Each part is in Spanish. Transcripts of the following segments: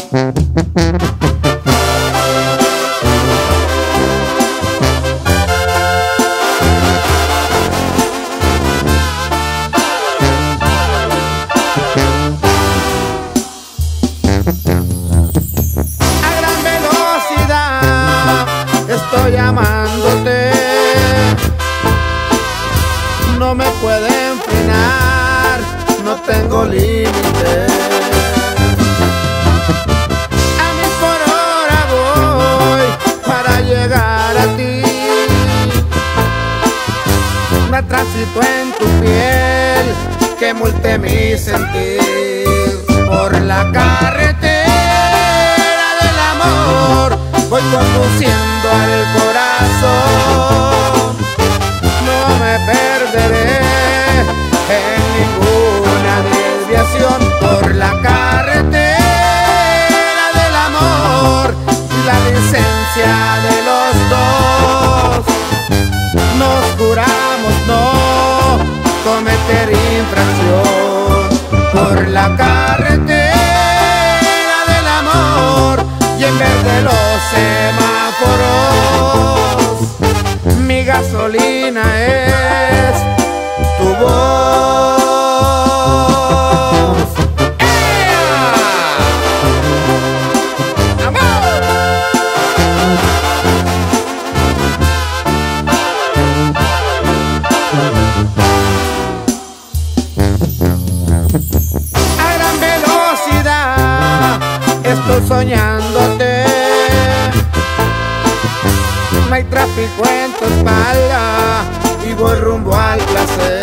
Estoy amándote, no me pueden frenar, no tengo límite. A 1000 por hora voy para llegar a ti. Me transito en tu piel que multe mi sentir. Por la carretera del amor voy conduciendo al corazón. No me perderé en ninguna desviación. Por la carretera del amor, la licencia de los dos. Nos juramos no cometer infracción. Por la carretera del amor y en verde los semáforos, mi gasolina es tu voz. ¡Amor! A gran velocidad estoy soñándote. No hay tráfico en tu espalda y voy rumbo al placer.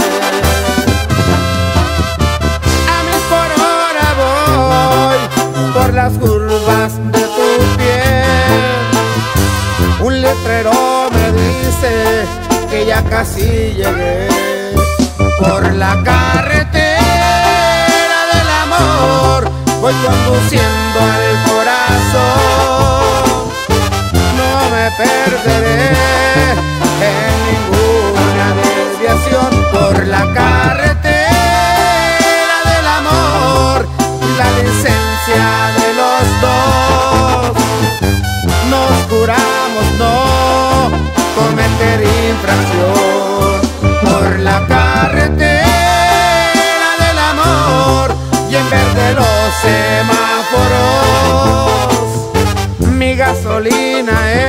A 1000 por hora voy por las curvas de tu piel. Un letrero me dice que ya casi llegué. Por la carretera del amor voy conduciendo al corazón. No me perderé en ninguna desviación. Por la carretera del amor, la licencia de los dos. Nos juramos no cometer infracción. Por la carretera del amor y en verde los semáforos, mi gasolina es